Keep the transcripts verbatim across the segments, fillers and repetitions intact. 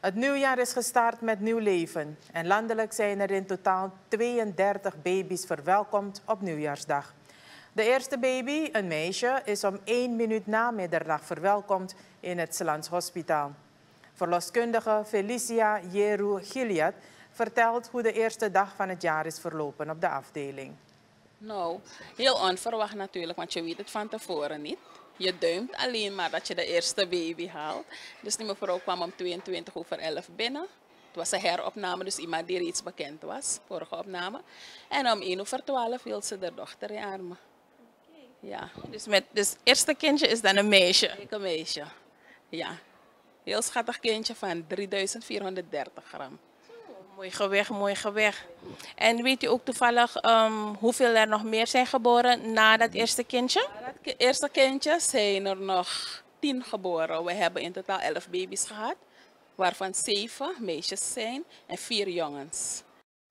Het nieuwjaar is gestart met nieuw leven en landelijk zijn er in totaal tweeëndertig baby's verwelkomd op nieuwjaarsdag. De eerste baby, een meisje, is om één minuut na middernacht verwelkomd in het Slans Hospitaal. Verloskundige Felicia Jeru Giliad vertelt hoe de eerste dag van het jaar is verlopen op de afdeling. Nou, heel onverwacht natuurlijk, want je weet het van tevoren niet. Je duimt alleen maar dat je de eerste baby haalt. Dus die mevrouw kwam om tweeëntwintig over elf binnen. Het was een heropname, dus iemand die reeds bekend was, vorige opname. En om één over twaalf hield ze de dochter in armen. Ja. Dus met dus eerste kindje is dan een meisje? Ik een meisje, ja. Heel schattig kindje van drieduizend vierhonderddertig gram. Mooi gewicht, mooi gewicht. En weet u ook toevallig um, hoeveel er nog meer zijn geboren na dat eerste kindje? Na dat eerste kindje zijn er nog tien geboren. We hebben in totaal elf baby's gehad, waarvan zeven meisjes zijn en vier jongens.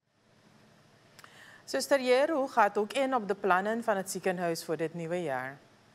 Zuster Jeru gaat ook in op de plannen van het ziekenhuis voor dit nieuwe jaar.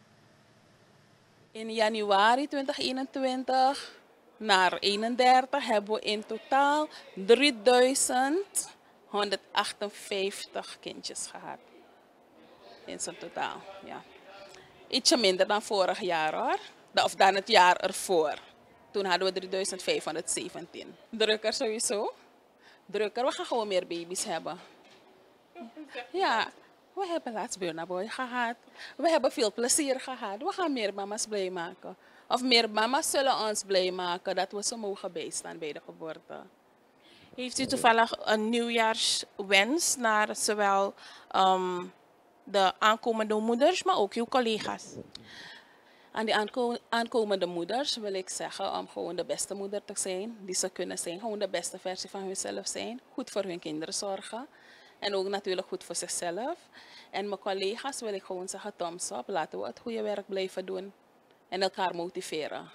In januari tweeduizend eenentwintig naar eenendertig hebben we in totaal drieduizend honderdachtenvijftig kindjes gehad. In zijn totaal, ja. Ietsje minder dan vorig jaar hoor. Of dan het jaar ervoor. Toen hadden we drieduizend vijfhonderdzeventien. Drukker sowieso. Drukker, we gaan gewoon meer baby's hebben. Ja, we hebben laatst Burna Boy gehad. We hebben veel plezier gehad. We gaan meer mama's blij maken. Of meer mama's zullen ons blij maken dat we ze mogen bijstaan bij de geboorte. Heeft u toevallig een nieuwjaarswens naar zowel um, de aankomende moeders, maar ook uw collega's? Aan die aanko aankomende moeders wil ik zeggen om gewoon de beste moeder te zijn die ze kunnen zijn. Gewoon de beste versie van hunzelf zijn. Goed voor hun kinderen zorgen. En ook natuurlijk goed voor zichzelf. En mijn collega's wil ik gewoon zeggen, thumbs up. Laten we het goede werk blijven doen. En elkaar motiveren.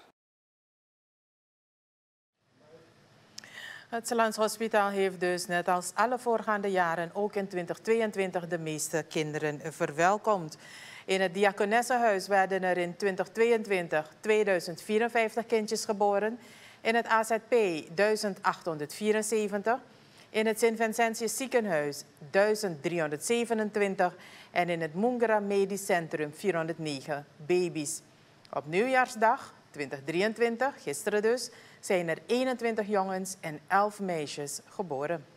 Het Slans Hospitaal heeft dus net als alle voorgaande jaren ook in tweeduizend tweeëntwintig de meeste kinderen verwelkomd. In het Diakonessenhuis werden er in tweeduizend tweeëntwintig tweeduizend vierenvijftig kindjes geboren. In het A Z P duizend achthonderdvierenzeventig. In het Sint-Vincentius ziekenhuis duizend driehonderdzevenentwintig. En in het Mungera Medisch Centrum vierhonderdnegen baby's. Op nieuwjaarsdag tweeduizend drieëntwintig, gisteren dus, zijn er eenentwintig jongens en elf meisjes geboren.